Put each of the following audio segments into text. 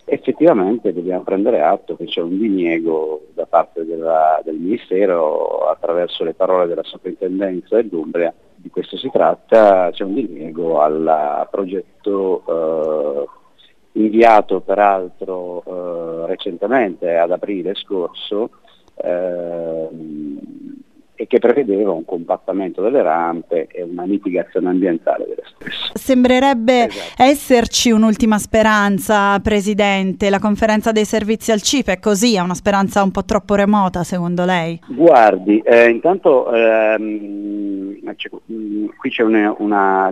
Effettivamente dobbiamo prendere atto che c'è un diniego da parte del Ministero, attraverso le parole della Soprintendenza dell'Umbria, di questo si tratta, c'è un diniego al progetto inviato peraltro recentemente, ad aprile scorso, e che prevedeva un compattamento delle rampe e una mitigazione ambientale delle stesse. Sembrerebbe esserci un'ultima speranza, Presidente, la conferenza dei servizi al CIPE, è così? È una speranza un po' troppo remota secondo lei? Guardi, intanto qui c'è una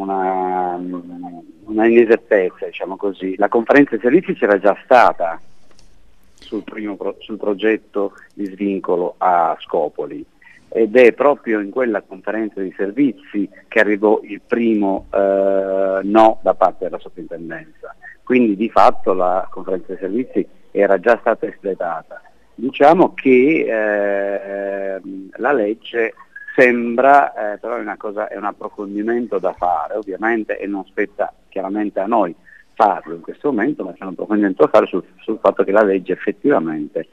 inesattezza, diciamo così. La conferenza dei servizi c'era già stata sul progetto di svincolo a Scopoli, ed è proprio in quella conferenza di servizi che arrivò il primo no da parte della soprintendenza. Quindi di fatto la conferenza dei servizi era già stata espletata. Diciamo che la legge sembra, però è un approfondimento da fare ovviamente, e non spetta chiaramente a noi farlo in questo momento, ma c'è un approfondimento da fare sul fatto che la legge effettivamente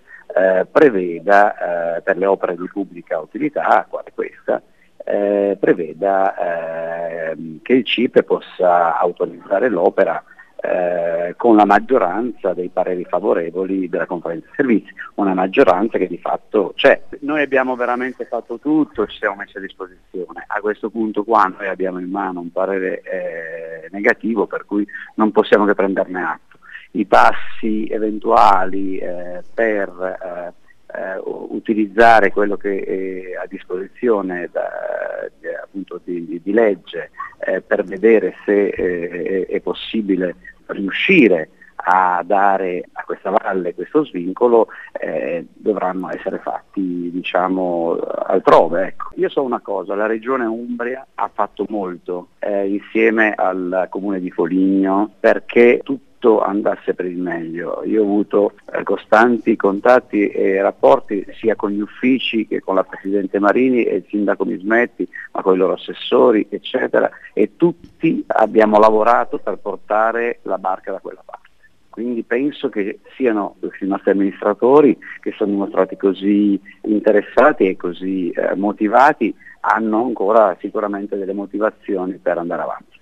preveda per le opere di pubblica utilità, quale questa, preveda che il CIPE possa autorizzare l'opera con la maggioranza dei pareri favorevoli della conferenza dei servizi, una maggioranza che di fatto c'è. Noi abbiamo veramente fatto tutto, ci siamo messi a disposizione. A questo punto qua noi abbiamo in mano un parere negativo, per cui non possiamo che prenderne atto. I passi eventuali per utilizzare quello che è a disposizione appunto di legge per vedere se è possibile riuscire a dare a questa valle questo svincolo, dovranno essere fatti, diciamo, altrove. Ecco. Io so una cosa, la Regione Umbria ha fatto molto insieme al Comune di Foligno perché tutto andasse per il meglio. Io ho avuto costanti contatti e rapporti sia con gli uffici che con la Presidente Marini e il Sindaco Mismetti, ma con i loro assessori, eccetera, e tutti abbiamo lavorato per portare la barca da quella parte. Quindi penso che siano i nostri amministratori, che sono dimostrati così interessati e così motivati, hanno ancora sicuramente delle motivazioni per andare avanti.